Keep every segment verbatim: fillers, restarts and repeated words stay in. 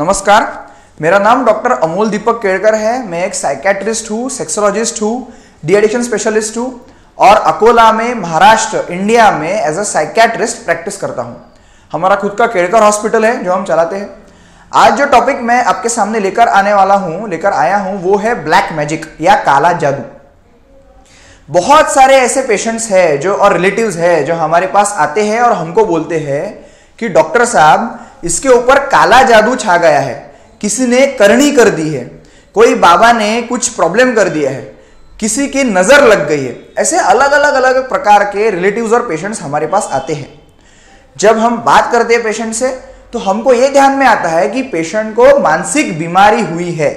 नमस्कार, मेरा नाम डॉक्टर अमोल दीपक केड़कर है। मैं एक साइकेट्रिस्ट हूँ, सेक्सोलॉजिस्ट हूँ, डी एडिक्शन स्पेशलिस्ट हूँ और अकोला में महाराष्ट्र इंडिया में एज अ साइकेट्रिस्ट प्रैक्टिस करता हूँ। हमारा खुद का केड़कर हॉस्पिटल है जो हम चलाते हैं। आज जो टॉपिक मैं आपके सामने लेकर आने वाला हूँ लेकर आया हूँ वो है ब्लैक मैजिक या काला जादू। बहुत सारे ऐसे पेशेंट्स हैं जो और रिलेटिव्स हैं जो हमारे पास आते हैं और हमको बोलते हैं कि डॉक्टर साहब इसके ऊपर काला जादू छा गया है, किसी ने करनी कर दी है, कोई बाबा ने कुछ प्रॉब्लम कर दिया है, किसी की नजर लग गई है। ऐसे अलग अलग अलग प्रकार के रिलेटिव्स और पेशेंट्स हमारे पास आते हैं। जब हम बात करते हैं पेशेंट से तो हमको यह ध्यान में आता है कि पेशेंट को मानसिक बीमारी हुई है।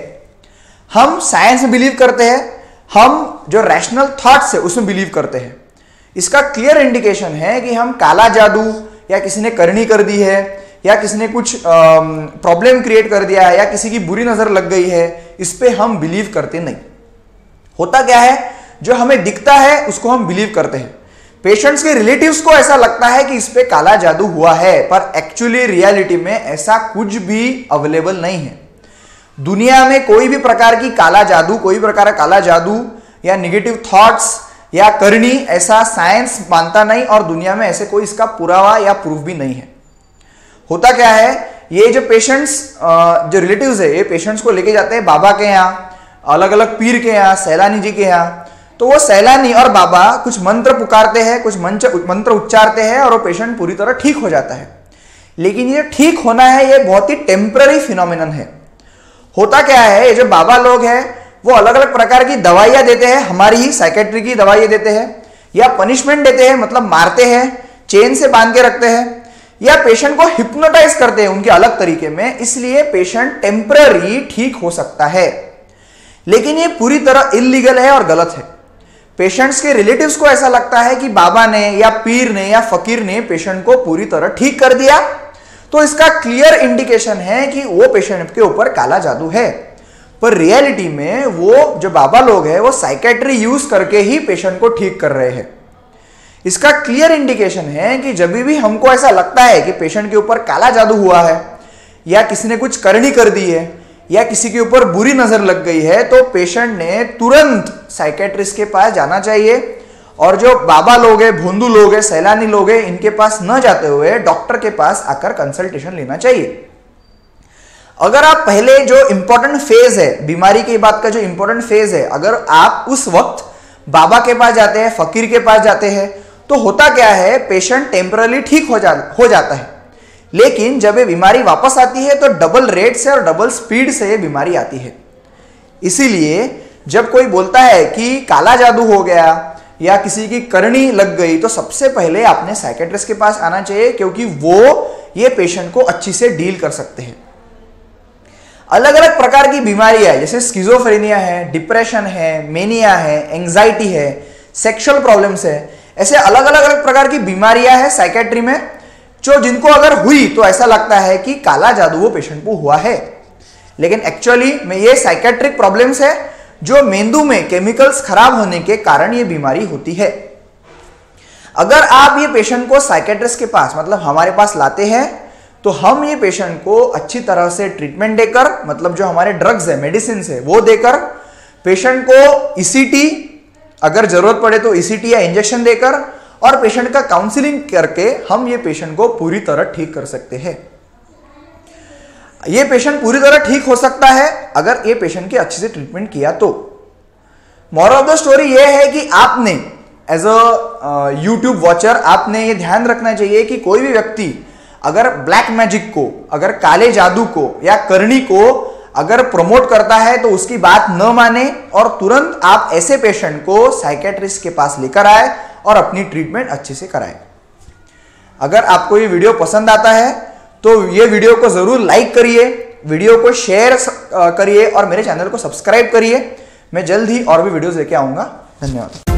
हम साइंस में बिलीव करते हैं, हम जो रैशनल थॉट्स है उसमें बिलीव करते हैं। इसका क्लियर इंडिकेशन है कि हम काला जादू या किसी ने करनी कर दी है या किसी ने कुछ प्रॉब्लम क्रिएट कर दिया है या किसी की बुरी नजर लग गई है, इस पे हम बिलीव करते नहीं। होता क्या है, जो हमें दिखता है उसको हम बिलीव करते हैं। पेशेंट्स के रिलेटिव्स को ऐसा लगता है कि इस पे काला जादू हुआ है, पर एक्चुअली रियलिटी में ऐसा कुछ भी अवेलेबल नहीं है। दुनिया में कोई भी प्रकार की काला जादू, कोई भी प्रकार का काला जादू या निगेटिव थॉट्स या करनी, ऐसा साइंस मानता नहीं और दुनिया में ऐसे कोई इसका पुरावा या प्रूफ भी नहीं है। होता क्या है, ये जो पेशेंट्स जो रिलेटिव्स है ये पेशेंट्स को लेके जाते हैं बाबा के यहाँ, अलग अलग पीर के यहाँ, सैलानी जी के यहाँ। तो वो सैलानी और बाबा कुछ मंत्र पुकारते हैं, कुछ मंत्र उच्चारते हैं और वो पेशेंट पूरी तरह ठीक हो जाता है। लेकिन ये ठीक होना है, ये बहुत ही टेम्पररी फिनोमिनन है। होता क्या है, ये जो बाबा लोग हैं वो अलग अलग प्रकार की दवाइयां देते हैं, हमारी ही साइकेट्री की दवाइयां देते हैं, या पनिशमेंट देते हैं, मतलब मारते हैं, चेन से बांध के रखते हैं, या पेशेंट को हिप्नोटाइज करते हैं उनके अलग तरीके में। इसलिए पेशेंट टेम्पररी ठीक हो सकता है, लेकिन ये पूरी तरह इलीगल है और गलत है। पेशेंट्स के रिलेटिव्स को ऐसा लगता है कि बाबा ने या पीर ने या फकीर ने पेशेंट को पूरी तरह ठीक कर दिया, तो इसका क्लियर इंडिकेशन है कि वो पेशेंट के ऊपर काला जादू है। पर रियलिटी में वो जो बाबा लोग हैं वो साइकेट्री यूज करके ही पेशेंट को ठीक कर रहे हैं। इसका क्लियर इंडिकेशन है कि जब भी हमको ऐसा लगता है कि पेशेंट के ऊपर काला जादू हुआ है या किसी ने कुछ करनी कर दी है या किसी के ऊपर बुरी नजर लग गई है, तो पेशेंट ने तुरंत साइकेट्रिस्ट के पास जाना चाहिए। और जो बाबा लोग हैं, भोंदू लोग हैं, सैलानी लोग हैं, इनके पास न जाते हुए डॉक्टर के पास आकर कंसल्टेशन लेना चाहिए। अगर आप पहले जो इंपॉर्टेंट फेज है, बीमारी की बात का जो इंपॉर्टेंट फेज है, अगर आप उस वक्त बाबा के पास जाते हैं, फकीर के पास जाते हैं, तो होता क्या है, पेशेंट टेम्पररी ठीक हो जा हो जाता है। लेकिन जब ये बीमारी वापस आती है तो डबल रेट से और डबल स्पीड से ये बीमारी आती है। इसीलिए जब कोई बोलता है कि काला जादू हो गया या किसी की करनी लग गई, तो सबसे पहले आपने साइकेट्रिस्ट के पास आना चाहिए, क्योंकि वो ये पेशेंट को अच्छी से डील कर सकते हैं। अलग अलग प्रकार की बीमारियां जैसे स्किज़ोफ्रेनिया है, डिप्रेशन है, मेनिया है, एंजाइटी है, सेक्सुअल प्रॉब्लम्स है, ऐसे अलग अलग अलग प्रकार की बीमारियां हैं साइकेट्री में, जो जिनको अगर हुई तो ऐसा लगता है कि काला जादू वो पेशेंट को हुआ है। लेकिन एक्चुअली में ये साइकेट्रिक प्रॉब्लम्स है जो मेंदू में केमिकल्स खराब होने के कारण ये बीमारी होती है। अगर आप ये पेशेंट को साइकेट्रिस्ट के पास, मतलब हमारे पास लाते हैं, तो हम ये पेशेंट को अच्छी तरह से ट्रीटमेंट देकर, मतलब जो हमारे ड्रग्स है, मेडिसिन है, वो देकर, पेशेंट को ईसीटी अगर जरूरत पड़े तो ईसीटी या इंजेक्शन देकर और पेशेंट का काउंसलिंग करके हम ये पेशेंट को पूरी तरह ठीक कर सकते हैं। ये पेशेंट पूरी तरह ठीक हो सकता है अगर ये पेशेंट की अच्छे से ट्रीटमेंट किया तो। मोरल ऑफ द स्टोरी ये है कि आपने एज अ यूट्यूब वॉचर आपने ये ध्यान रखना चाहिए कि कोई भी व्यक्ति अगर ब्लैक मैजिक को, अगर काले जादू को या करनी को अगर प्रमोट करता है तो उसकी बात न माने और तुरंत आप ऐसे पेशेंट को साइकेट्रिस्ट के पास लेकर आए और अपनी ट्रीटमेंट अच्छे से कराएं। अगर आपको ये वीडियो पसंद आता है तो ये वीडियो को जरूर लाइक करिए, वीडियो को शेयर करिए और मेरे चैनल को सब्सक्राइब करिए। मैं जल्द ही और भी वीडियोस लेके आऊंगा। धन्यवाद।